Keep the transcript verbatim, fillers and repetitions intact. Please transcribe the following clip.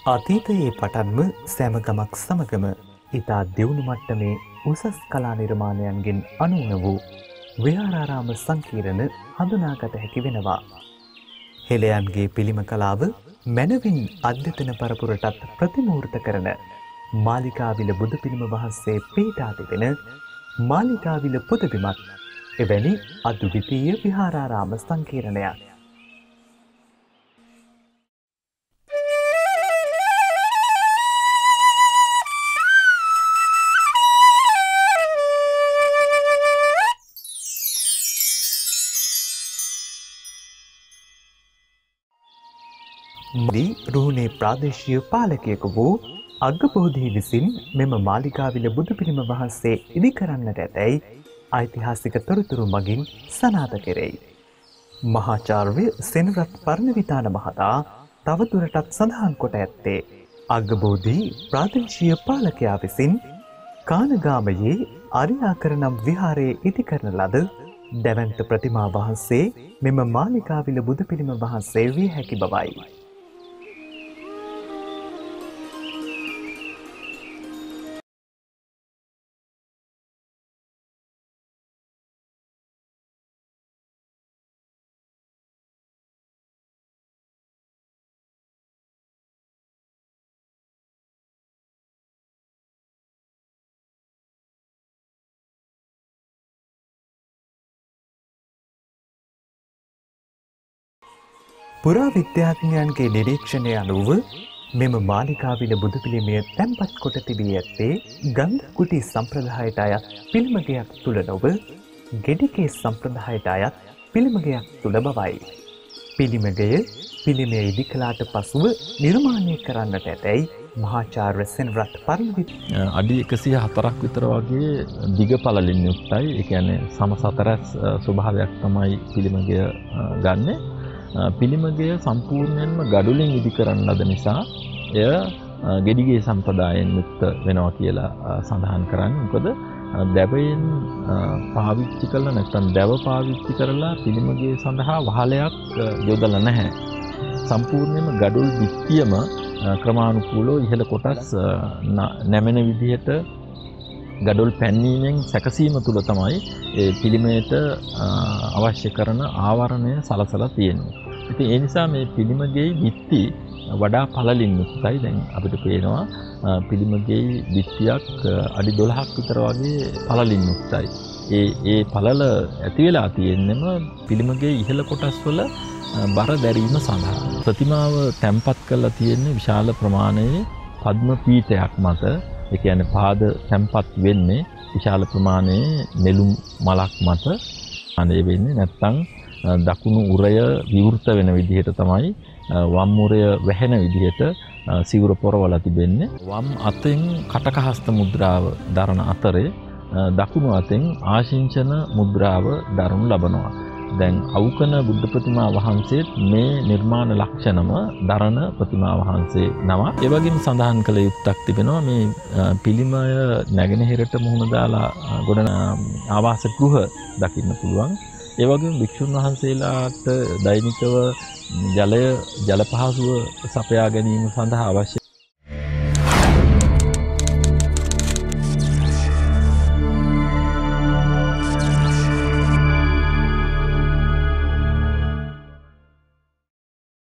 අතීතයේ පටන්ම සෑම ගමක් සමගම ඉතා දියුණු මට්ටමේ උසස් කලා නිර්මාණයන්ගෙන් අනුන වූ විහාරාරාම සංකීර්ණ හඳුනාගත හැකි වෙනවා. හෙළයන්ගේ පිළිම කලාව මැනවින් අධ්‍යතන පරපුරටත් ප්‍රතිමූර්ත කරන මාලිකාවිල බුදු පිළිම වහන්සේ පිහිටා තිබෙන මාලිකාවිල පුදබිමත් එවැනි අද්විතීය විහාරාරාම සංකීර්ණයක්. දී රුහුණේ ප්‍රාදේශීය පාලකයෙකු වූ අග්ගබෝධි විසින් මෙම මාලිකාවිල බුදු පිළිම වහන්සේ ඉදි කරන්නට ඇතැයි ඓතිහාසික තොරතුරු මගින් සනාථ කෙරෙයි. මහාචාර්ය සෙනරත් පරණවිතාන මහතා තවදුරටත් සඳහන් කොට ඇත්තේ අග්ගබෝධි ප්‍රාදේශීය පාලකයා විසින් කානගාමයේ අරියාකර නම් විහාරයේ ඉදි කරන ලද දැවැන්ත ප්‍රතිමා වහන්සේ මෙම මාලිකාවිල බුදු පිළිම වහන්සේ විය හැකි බවයි. පුරා විද්‍යාඥයන්ගේ නිරීක්ෂණය අනුව මෙම මාලිකාවිල බුදු පිළිමය තැන්පත් කොට තිබී ඇත්තේ ගන්ධ කුටි සම්ප්‍රදායට අයත් පිළිමගයක් තුළ නොව ගෙඩිකේ සම්ප්‍රදායට අයත් පිළිමගයක් තුළ බවයි. පිළිමගය පිළිමය ඉදි කළාට පසුව නිර්මාණය කරන්නට ඇතැයි මහාචාර්ය සෙනරත් පරණවිත් අඩි එකසිය හතරක් විතර වගේ දිග පළලින් යුක්තයි. ඒ කියන්නේ සමසතරස් ස්වභාවයක් තමයි පිළිමගය ගන්නෙ. පිළිමගය සම්පූර්ණයෙන්ම ගඩොලින් ඉදි කරන ලද නිසා එය ගෙඩිගේ සම්ප්‍රදායෙන් යුක්ත වෙනවා කියලා සඳහන් කරන්නේ. මොකද දැවයෙන් පාවිච්චි කළා නැත්නම් දැව පාවිච්චි කරලා පිළිමගය සඳහා වහලයක් යොදලා නැහැ. සම්පූර්ණයෙන්ම ගඩොල් පිටියම ක්‍රමානුකූලව ඉහළ කොටස් නැමෙන විදිහට ගඩොල් පැන්වීමෙන් සැකසීම තුළ තමයි ඒ පිළිමයට අවශ්‍ය කරන ආවරණය සලසලා තියෙන්නේ. ඉතින් ඒ නිසා මේ පිළිමගේ බිත්ති වඩා පළලින් යුක්තයි. දැන් අපිට පේනවා පිළිමගේ බිත්තියක් අඩි දොළහක් විතර වගේ පළලින් යුක්තයි. ඒ ඒ පළල ඇති වෙලා තියෙන්නම පිළිමගේ ඉහළ කොටස් වල බර දැරීම සඳහා. ප්‍රතිමාව තැම්පත් කරලා තියෙන්නේ විශාල ප්‍රමාණයේ පද්ම පීඨයක් මත. ඒ කියන්නේ පාද තැම්පත් වෙන්නේ විශාල ප්‍රමාණයේ නෙළුම් මලක් මත. අනේ වෙන්නේ නැත්තම් දකුණු උරය විවෘත වෙන විදිහට තමයි වම් උරය වැහෙන විදිහට සිවුර පොරවලා තිබෙන්නේ. වම් අතෙන් කටකහස්ත මුද්‍රාව දරන අතරේ දකුණු අතෙන් ආශිංචන මුද්‍රාව දරනු ලබනවා. දැන් අවුකන බුද්ධ ප්‍රතිමා වහන්සේත් මේ නිර්මාණ ලක්ෂණම දරන ප්‍රතිමා වහන්සේ නම. ඒ වගේම සඳහන් කළ යුත්තක් තිබෙනවා මේ පිළිමය නැගෙනහිරට මුහුණ දාලා ගොඩන ආවාස ගෘහ දකින්න පුළුවන්. ඒ වගේම භික්ෂුන් වහන්සේලාට දෛනිකව ජලය ජල පහසුව සපයා ගැනීම සඳහා අවශ්‍ය